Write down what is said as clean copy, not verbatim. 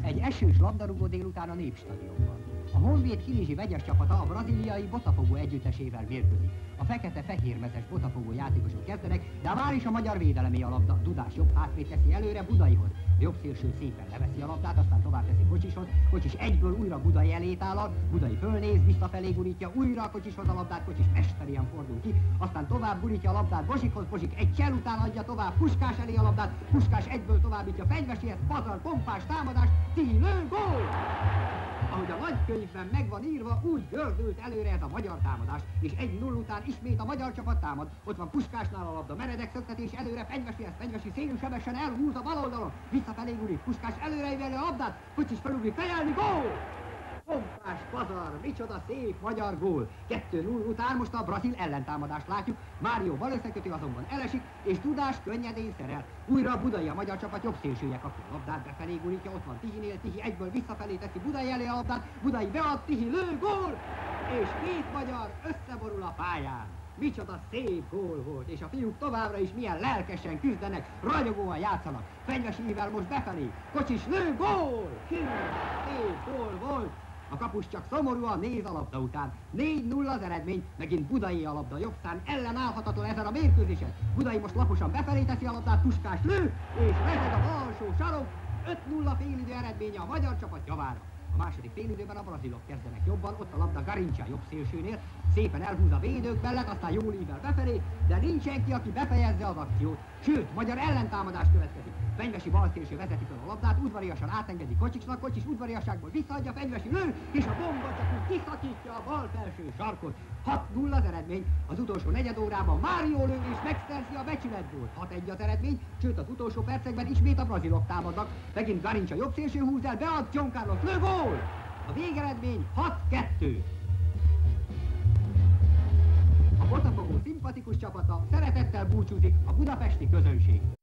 Egy esős labdarúgó délután a Népstadionban. A Honvéd Kinizsi vegyes csapata a brazíliai Botafogo együttesével mérkőzik. A fekete-fehérmezes Botafogo játékosok kezdenek, de már is a magyar védelemé a labda. Dudás jobb hátrét teszi előre Budaihoz. A jobb szélső szépen leveszi a labdát, aztán tovább teszi Kocsishoz. Kocsis egyből újra Budai elé tálal, Budai fölnéz, visszafelé gurítja, újra a Kocsishoz a labdát, Kocsis mesterien fordul ki, aztán tovább gurítja a labdát Bozsikhoz, Bozsik egy csel után adja tovább Puskás elé a labdát, Puskás egyből továbbítja Fenyvesihez, Pazar, pompás támadás, Tihi lő, gól! Ahogy a nagykönyvben meg van írva, úgy gördült előre ez a magyar támadás, és 1-0 után ismét a magyar csapat támad. Ott van Puskásnál a labda, meredek szöktetés előre Fenyvesihez, Fenyvesi szélsebesen elhúz a bal oldalon, visszafelé gurít, Puskás előre íveli a labdát, Kocsis felugrik fejelni, gól! Pompás Pazar, micsoda szép magyar gól! 2-0 után most a brazil ellentámadást látjuk, Mário bal összekötő azonban elesik, és Dudás könnyedén szerel. Újra Budai, a magyar csapat jobb szélsője kapja a labdát, befelé gurítja, ott van Tihinél, Tihi egyből visszafelé teszi Budai elé a labdát, Budai bead, Tihi lő, gól! És két magyar összeborul a pályán. Micsoda szép gól volt, és a fiúk továbbra is milyen lelkesen küzdenek, ragyogóan játszanak. Fenyvesi ível most befelé, Kocsis lő, gól! Szép gól volt! A kapus csak szomorúan néz a labda után. 4-0 az eredmény, megint Budai a labda jobbszán, ellenállhatatlan ezen a mérkőzésen. Budai most laposan befelé teszi a labdát, Puskás lő, és rezeg a alsó sarok. 5-0 félidő eredménye a magyar csapat javára. A második félidőben a brazilok kezdenek jobban, ott a labda Garincha jobb szélsőnél, szépen elhúz a védők mellett, aztán jól ível befelé, de nincs senki, aki befejezze az akciót. Sőt, magyar ellentámadás következik. Fenyvesi bal szélső vezeti fel a labdát, udvariasan átengedi Kocsisnak, Kocsis udvariasságból visszaadja, Fenyvesi lő, és a bomba csak úgy kiszakítja a bal felső sarkot. 6-0 az eredmény, az utolsó negyedórában Mário lő és megszerzi a becsületgólt. 6-1 az eredmény, sőt az utolsó percekben ismét a brazilok támadnak. Megint Garincha jobb szélső húz el, bead, John Carlos lő, gól! A végeredmény 6-2. A Botafogo szimpatikus csapata szeretettel búcsúzik a budapesti közönség.